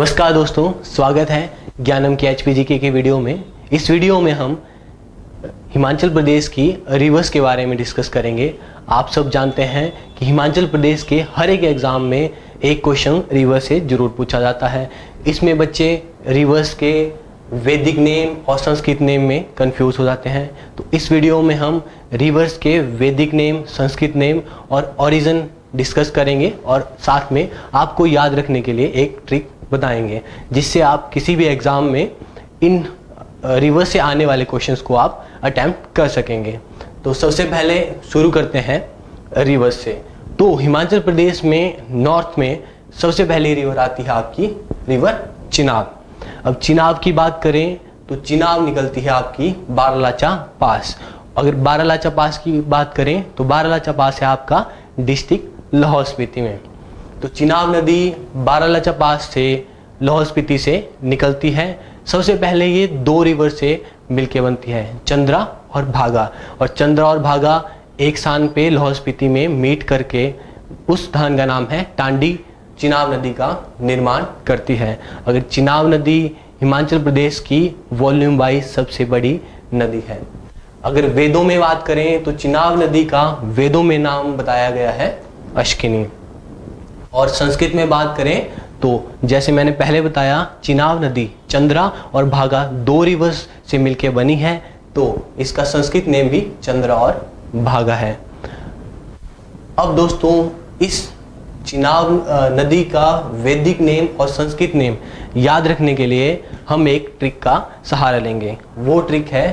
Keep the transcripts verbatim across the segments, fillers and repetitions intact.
नमस्कार दोस्तों, स्वागत है ज्ञानम के एच पी जी के के वीडियो में। इस वीडियो में हम हिमाचल प्रदेश की रिवर्स के बारे में डिस्कस करेंगे। आप सब जानते हैं कि हिमाचल प्रदेश के हर एक एग्ज़ाम में एक क्वेश्चन रिवर्स से जरूर पूछा जाता है। इसमें बच्चे रिवर्स के वैदिक नेम और संस्कृत नेम में कंफ्यूज हो जाते हैं। तो इस वीडियो में हम रिवर्स के वैदिक नेम, संस्कृत नेम और ओरिजिन डिस्कस करेंगे और साथ में आपको याद रखने के लिए एक ट्रिक बताएंगे, जिससे आप किसी भी एग्ज़ाम में इन रिवर्स से आने वाले क्वेश्चंस को आप अटेम्प्ट कर सकेंगे। तो सबसे पहले शुरू करते हैं रिवर्स से। तो हिमाचल प्रदेश में नॉर्थ में सबसे पहली रिवर आती है आपकी रिवर चिनाब। अब चिनाब की बात करें तो चिनाब निकलती है आपकी बारालाचा पास। अगर बारालाचा पास की बात करें तो बारालाचा पास है आपका डिस्ट्रिक्ट लाहौल स्पीति में। तो चिनाब नदी बारालाचा पास से लाहौल स्पीति से निकलती है। सबसे पहले ये दो रिवर से मिलके बनती है, चंद्रा और भागा। और चंद्रा और भागा एक स्थान पे लाहौल स्पीति में मीट करके उस स्थान का नाम है टांडी चिनाब नदी का निर्माण करती है। अगर चिनाब नदी हिमाचल प्रदेश की वॉल्यूम वाइज सबसे बड़ी नदी है। अगर वेदों में बात करें तो चिनाब नदी का वेदों में नाम बताया गया है अश्किनी। और संस्कृत में बात करें तो जैसे मैंने पहले बताया, चिनाब नदी चंद्रा और भागा दो रिवर्स से मिलके बनी है, तो इसका संस्कृत नेम भी चंद्रा और भागा है। अब दोस्तों, इस चिनाब नदी का वैदिक नेम और संस्कृत नेम याद रखने के लिए हम एक ट्रिक का सहारा लेंगे। वो ट्रिक है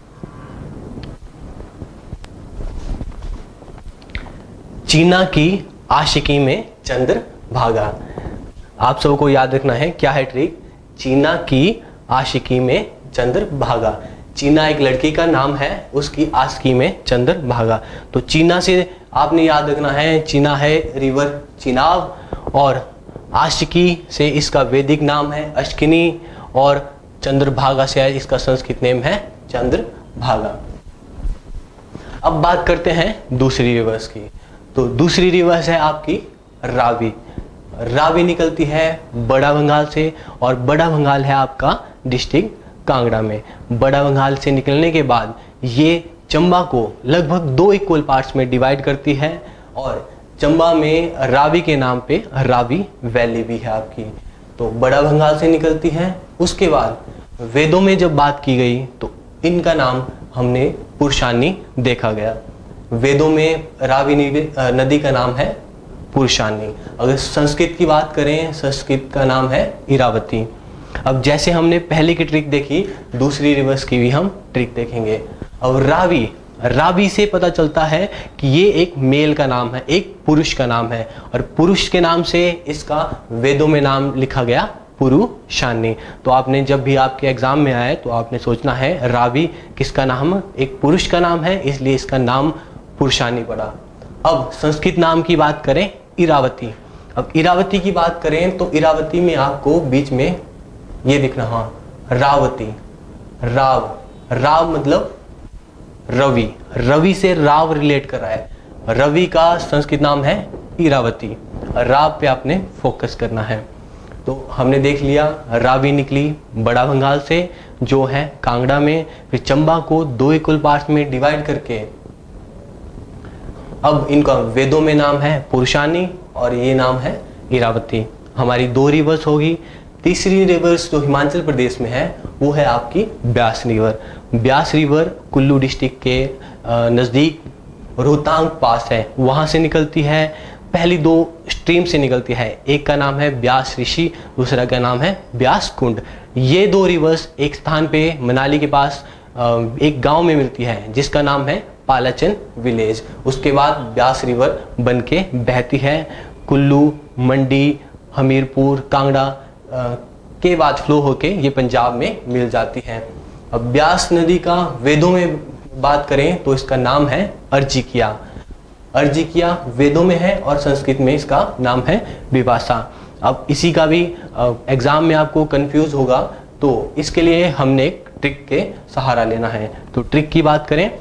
चीना की आशिकी में चंद्र भागा। आप सबको याद रखना है क्या है ट्रिक। चीना की आशिकी में चंद्र भागा। चीना एक लड़की का नाम है, उसकी आशिकी में चंद्र भागा। तो चीना से आपने याद रखना है, चीना है रिवर चिनाब और आशिकी से इसका वैदिक नाम है अश्किनी और चंद्रभागा से इसका संस्कृत नेम है चंद्र भागा। अब बात करते हैं दूसरी रिवर्स की। तो दूसरी रिवर्स है आपकी रावी। रावी निकलती है बड़ा बंगाल से और बड़ा बंगाल है आपका डिस्ट्रिक्ट कांगड़ा में। बड़ा बंगाल से निकलने के बाद ये चंबा को लगभग दो इक्वल पार्ट्स में डिवाइड करती है और चंबा में रावी के नाम पे रावी वैली भी है आपकी। तो बड़ा बंगाल से निकलती है। उसके बाद वेदों में जब बात की गई तो इनका नाम हमने पुरुषानी देखा गया। वेदों में रावी नदी का नाम है पुरुषानी। अगर संस्कृत की बात करें, संस्कृत का नाम है इरावती। अब जैसे हमने पहले की ट्रिक देखी, दूसरी रिवर्स की भी हम ट्रिक देखेंगे। अब रावी रावी से पता चलता है कि ये एक मेल का नाम है, एक पुरुष का नाम है और पुरुष के नाम से इसका वेदों में नाम लिखा गया पुरुषानी। तो आपने जब भी आपके एग्जाम में आए तो आपने सोचना है रावी किसका नाम, एक पुरुष का नाम है, इसलिए इसका नाम पुरुषानी पड़ा। अब संस्कृत नाम की बात करें इरावती। अब इरावती की बात करें तो इरावती में आपको बीच में ये दिख रहा रावती। राव राव मतलब रवि। रवि से राव रिलेट कर रहा है। रवि का संस्कृत नाम है इरावती। राव पे आपने फोकस करना है। तो हमने देख लिया रावी निकली बड़ा बंगाल से जो है कांगड़ा में, फिर चंबा को दो इक्वल पार्ट्स में डिवाइड करके अब इनका वेदों में नाम है पुरुषानी और ये नाम है इरावती। हमारी दो रिवर्स होगी। तीसरी रिवर्स जो हिमाचल प्रदेश में है वो है आपकी Beas river. Beas river Kullu district के नज़दीक रोहतांग पास है, वहाँ से निकलती है। पहली दो स्ट्रीम से निकलती है, एक का नाम है ब्यास ऋषि, दूसरा का नाम है ब्यास कुंड। ये दो रिवर्स एक स्थान पे मनाली के पास एक गांव में मिलती है जिसका नाम है पालाचन विलेज। उसके बाद ब्यास रिवर बन के बहती है कुल्लू, मंडी, हमीरपुर, कांगड़ा के बाद फ्लो होके ये पंजाब में मिल जाती है। अब ब्यास नदी का वेदों में बात करें तो इसका नाम है अर्जिकिया। अर्जिकिया वेदों में है और संस्कृत में इसका नाम है विपाशा। अब इसी का भी एग्जाम में आपको कंफ्यूज होगा, तो इसके लिए हमने एक ट्रिक के सहारा लेना है। तो ट्रिक की बात करें,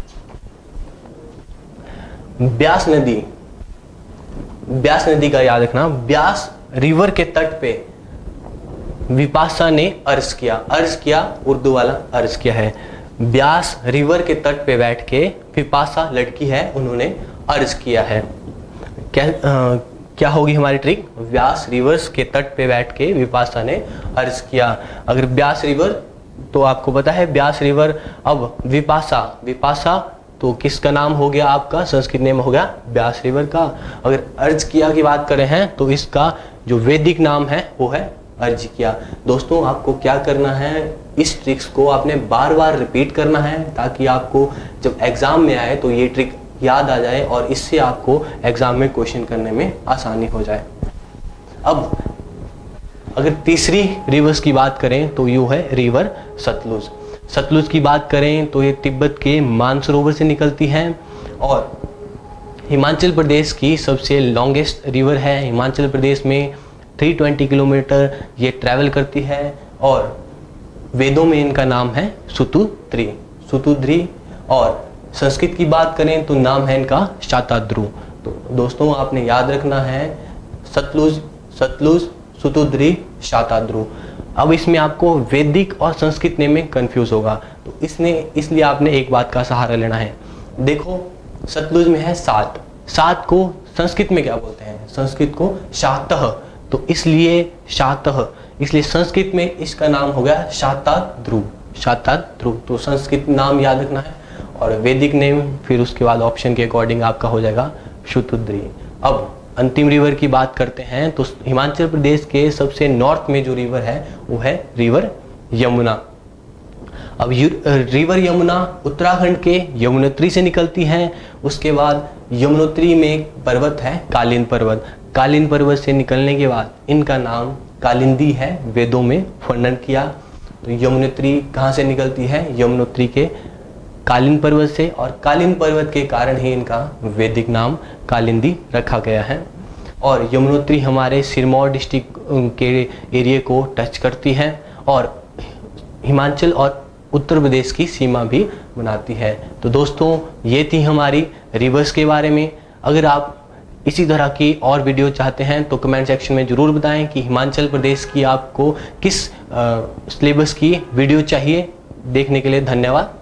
ब्यास नदी ब्यास नदी का याद रखना, ब्यास रिवर के तट पे विपाशा ने अर्ज किया। अर्ज किया उर्दू वाला अर्ज किया है। ब्यास रिवर के तट पे बैठ के विपाशा लड़की है उन्होंने अर्ज किया है। क्या आ, क्या होगी हमारी ट्रिक? व्यास रिवर्स के तट पे बैठ के विपाशा ने अर्ज किया। अगर ब्यास रिवर तो आपको पता है ब्यास रिवर। अब विपाशा, विपाशा तो किसका नाम हो गया? आपका संस्कृत नेम हो गया ब्यास रिवर का। अगर अर्ज किया की बात करें हैं तो इसका जो वैदिक नाम है वो है अर्ज किया। दोस्तों आपको क्या करना है, इस ट्रिक्स को आपने बार बार रिपीट करना है ताकि आपको जब एग्जाम में आए तो ये ट्रिक याद आ जाए और इससे आपको एग्जाम में क्वेश्चन करने में आसानी हो जाए। अब अगर तीसरी रिवर्स की बात करें तो यू है रिवर सतलुज। सतलुज की बात करें तो ये तिब्बत के मानसरोवर से निकलती है और हिमाचल प्रदेश की सबसे लॉन्गेस्ट रिवर है। हिमाचल प्रदेश में तीन सौ बीस किलोमीटर ये ट्रैवल करती है और वेदों में इनका नाम है सुतुद्री, सुतुद्री। और संस्कृत की बात करें तो नाम है इनका शाताद्रु। तो दोस्तों आपने याद रखना है सतलुज, सतलुज, सुतुद्री, शाताद्रु। अब इसमें आपको वैदिक और संस्कृत नेम में कंफ्यूज होगा तो इसने इसलिए आपने एक बात का सहारा लेना है। देखो सतलुज में है सात, सात को संस्कृत में क्या बोलते हैं? संस्कृत को शातः, तो इसलिए शातः, इसलिए संस्कृत में इसका नाम हो गया शाताद्रु, शाताद्रु। तो संस्कृत नाम याद रखना है और वैदिक नेम फिर उसके बाद ऑप्शन के अकॉर्डिंग आपका हो जाएगा शुतुद्री। अब अंतिम रिवर की बात करते हैं तो हिमाचल प्रदेश के सबसे नॉर्थ में जो रिवर है वो है रिवर यमुना। अब रिवर यमुना उत्तराखंड के यमुनोत्री से निकलती है। उसके बाद यमुनोत्री में एक पर्वत है कालिंद पर्वत। कालिंद पर्वत से निकलने के बाद इनका नाम कालिंदी है, वेदों में वर्णन किया। तो यमुनोत्री कहाँ से निकलती है? यमुनोत्री के कालिंद पर्वत से और कालिंद पर्वत के कारण ही इनका वैदिक नाम कालिंदी रखा गया है। और यमुनोत्री हमारे सिरमौर डिस्ट्रिक्ट के एरिया को टच करती है और हिमाचल और उत्तर प्रदेश की सीमा भी बनाती है। तो दोस्तों ये थी हमारी रिवर्स के बारे में। अगर आप इसी तरह की और वीडियो चाहते हैं तो कमेंट सेक्शन में ज़रूर बताएं कि हिमाचल प्रदेश की आपको किस सिलेबस की वीडियो चाहिए। देखने के लिए धन्यवाद।